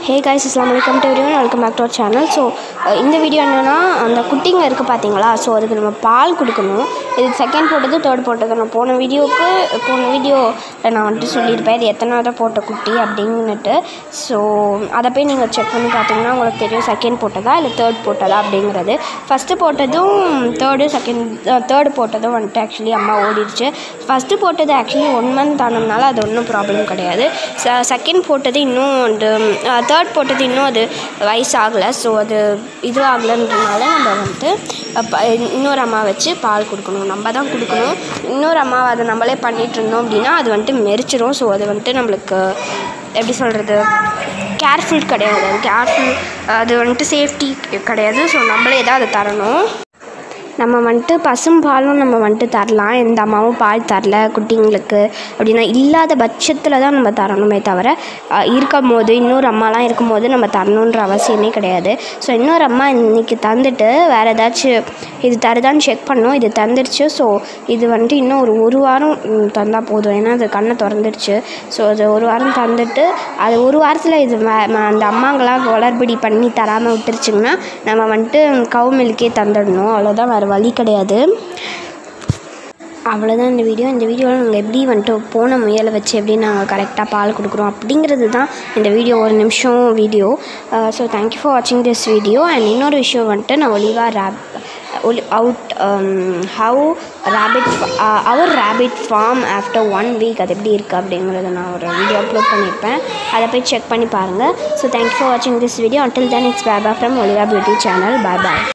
Hey guys, Assalamualaikum to everyone, welcome back to our channel. So இந்த video என்னன்னா அந்த குட்டிங்க இருக்குது பார்த்தீங்களா, ஸோ அதுக்கு நம்ம பால் கொடுக்கணும். இது செகண்ட் போட்டது தேர்ட் போட்டது. நான் போன வீடியோ நான் வந்துட்டு சொல்லியிருப்பேன் இது எத்தனாவது போட்ட குட்டி அப்படின்னுட்டு. ஸோ அதை போய் நீங்கள் செக் பண்ணி பார்த்தீங்கன்னா உங்களுக்கு தெரியும் செகண்ட் போட்டதா இல்லை தேர்ட் போட்டதா அப்படிங்கிறது. ஃபஸ்ட்டு போட்டதும் தேர்டு போட்டதும் வந்துட்டு ஆக்சுவலி அம்மா ஓடிடுச்சு. ஃபஸ்ட்டு போட்டது ஆக்சுவலி 1 month ஆனதுனால அது ஒன்றும் ப்ராப்ளம் கிடையாது. செகண்ட் போட்டது இன்னும் தேர்ட் போட்டது இன்னும் அது வயசாகலை. ஸோ அது இது ஆகலைன்றதுனால நம்ம வந்துட்டு இன்னொரு அம்மா வச்சு பால் கொடுக்கணும். நம்ம தான் கொடுக்கணும். இன்னொரு அம்மாவை அதை நம்மளே பண்ணிகிட்டு இருந்தோம் அப்படின்னா அது வந்துட்டு மெரிச்சிடும். ஸோ அது வந்துட்டு நம்மளுக்கு எப்படி சொல்கிறது, கேர்ஃபுல் கிடையாது. அது வந்துட்டு சேஃப்டி கிடையாது. ஸோ நம்மளே தான் அதை தரணும். நம்ம வந்துட்டு பசும் பாலும் நம்ம வந்துட்டு தரலாம். எந்த அம்மாவும் பால் தரல குட்டிங்களுக்கு அப்படின்னா இல்லாத பட்சத்தில் தான் நம்ம தரணுமே தவிர இருக்கும் போது இன்னொரு அம்மாலாம் இருக்கும்போது நம்ம தரணுன்ற அவசியமே கிடையாது. ஸோ இன்னொரு அம்மா இன்றைக்கி தந்துட்டு வேறு ஏதாச்சும் இது தருதான்னு செக் பண்ணோம். இது தந்துடுச்சு. ஸோ இது வந்துட்டு இன்னும் ஒரு வாரம் தந்தால் போதும். ஏன்னா அது கண்ணை திறந்துடுச்சு. ஸோ அது ஒரு வாரம் தந்துட்டு அது ஒரு வாரத்தில் இது அந்த அம்மாங்களாம் வளர்பிடி பண்ணி தராமல் விட்டுருச்சுங்கன்னா நம்ம வந்துட்டு கவு மில்கே தந்துடணும். அவ்வளோதான், வேறு வழி கிடையாது. அவ்வளோதான் இந்த வீடியோவில் நாங்கள் எப்படி வந்துட்டு போன முயலை வச்சு எப்படி நாங்கள் கரெக்டாக பால் கொடுக்குறோம் அப்படிங்கிறது தான் இந்த வீடியோ. 1 நிமிஷம் வீடியோ. ஸோ தேங்க்யூ ஃபார் வாட்சிங் திஸ் வீடியோ. அண்ட் இன்னொரு விஷயம் வந்துட்டு நான் our rabbit farm after 1 week அது எப்படி இருக்குது அப்படிங்கிறத நான் ஒரு வீடியோ அப்லோட் பண்ணியிருப்பேன். அதை போய் செக் பண்ணி பாருங்கள். ஸோ தேங்க்யூ ஃபார் வாட்சிங் this video. until then it's bye bye from Oliva Beauty channel. Bye bye.